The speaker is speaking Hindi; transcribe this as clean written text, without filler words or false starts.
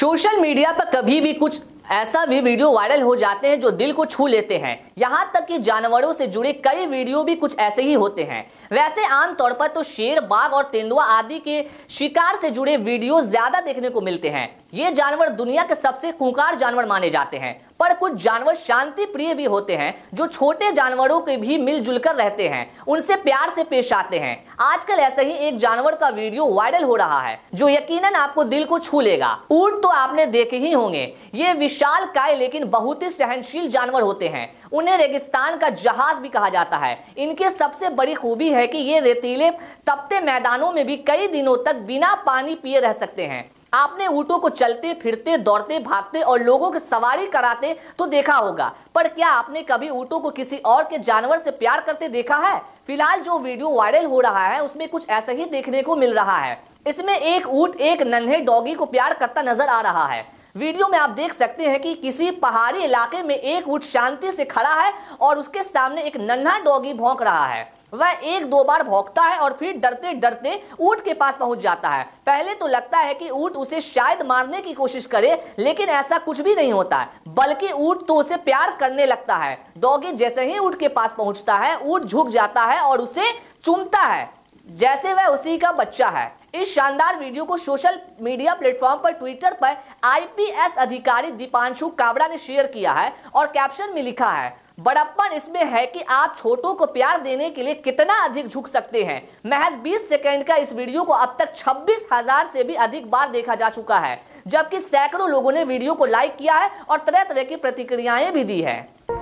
सोशल मीडिया पर कभी भी कुछ ऐसा भी वीडियो वायरल हो जाते हैं जो दिल को छू लेते हैं। यहाँ तक कि जानवरों से जुड़े कई वीडियो भी कुछ ऐसे ही होते हैं। वैसे आमतौर पर तो शेर, बाघ और तेंदुआ आदि के शिकार से जुड़े वीडियो ज्यादा देखने को मिलते हैं। ये जानवर दुनिया के सबसे खूंखार जानवर माने जाते हैं, पर कुछ जानवर शांति प्रिय भी होते हैं जो छोटे जानवरों के भी मिलजुल कर रहते हैं, उनसे प्यार से पेश आते हैं। आजकल ऐसे ही एक जानवर का वीडियो वायरल हो रहा है जो यकीनन आपको दिल को छू लेगा। ऊंट तो आपने देखे ही होंगे। ये विशालकाय लेकिन बहुत ही सहनशील जानवर होते हैं। उन्हें रेगिस्तान का जहाज भी कहा जाता है। इनके सबसे बड़ी खूबी है कि ये रेतीले तपते मैदानों में भी कई दिनों तक बिना पानी पिए रह सकते हैं। आपने ऊंटों को चलते फिरते, दौड़ते, भागते और लोगों की सवारी कराते तो देखा होगा, पर क्या आपने कभी ऊंटों को किसी और के जानवर से प्यार करते देखा है? फिलहाल जो वीडियो वायरल हो रहा है उसमें कुछ ऐसा ही देखने को मिल रहा है। इसमें एक ऊंट एक नन्हे डॉगी को प्यार करता नजर आ रहा है। वीडियो में आप देख सकते हैं कि किसी पहाड़ी इलाके में एक ऊंट शांति से खड़ा है और उसके सामने एक नन्हा डॉगी भौंक रहा है। वह एक दो बार भौंकता है और फिर डरते डरते ऊंट के पास पहुंच जाता है। पहले तो लगता है कि ऊंट उसे शायद मारने की कोशिश करे, लेकिन ऐसा कुछ भी नहीं होता है, बल्कि ऊंट तो उसे प्यार करने लगता है। डॉगी जैसे ही ऊंट के पास पहुंचता है, ऊंट झुक जाता है और उसे चूमता है जैसे वह उसी का बच्चा है। इस शानदार वीडियो को सोशल मीडिया प्लेटफॉर्म पर ट्विटर पर आईपीएस अधिकारी दीपांशु काबरा ने शेयर किया है और कैप्शन में लिखा है, बड़प्पन इसमें है कि आप छोटों को प्यार देने के लिए कितना अधिक झुक सकते हैं। महज 20 सेकंड का इस वीडियो को अब तक 26,000 से भी अधिक बार देखा जा चुका है, जबकि सैकड़ों लोगों ने वीडियो को लाइक किया है और तरह तरह की प्रतिक्रियाएं भी दी है।